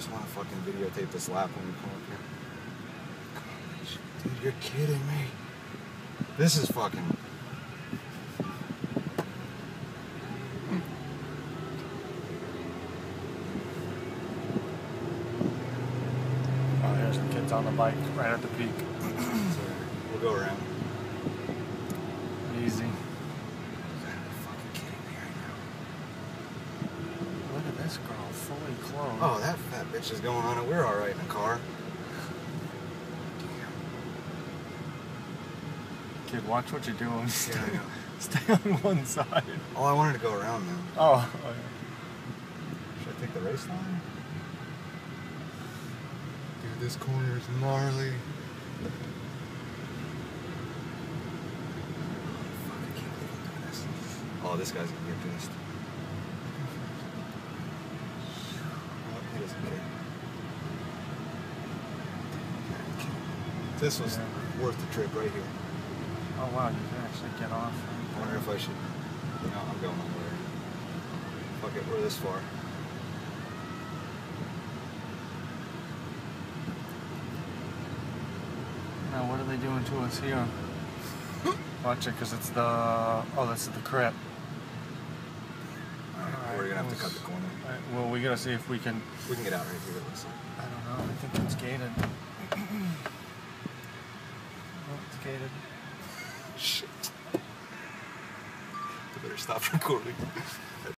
just want to fucking videotape this lap when we come up here. Dude, you're kidding me. This is fucking... Oh, there's the kids on the bike right at the peak. So we'll go around. Easy. You're fucking kidding me right now. Look at this girl, fully clothed. Oh, that fat bitch is going on it. We're alright in a car. Kid, watch what you're doing. Yeah, I know. Stay on one side. Oh, I wanted to go around now. Oh. Should I take the race line? Dude, this corner is gnarly. Fuck, I can't believe I'm doing this. Oh, this guy's gonna get pissed. Oh, he doesn't care. This was worth the trip right here. Oh wow, you can actually get off. I wonder if I should... No, I'm going nowhere. Fuck it, we're this far. Now what are they doing to us here? Watch it, because it's the... Oh, this is the crypt. Alright, we're gonna have to cut the corner. Alright, well, we gotta see if we can... We can get out right here, it looks like. I don't know, I think it's gated. Oh, it's gated. Shit. I better stop recording.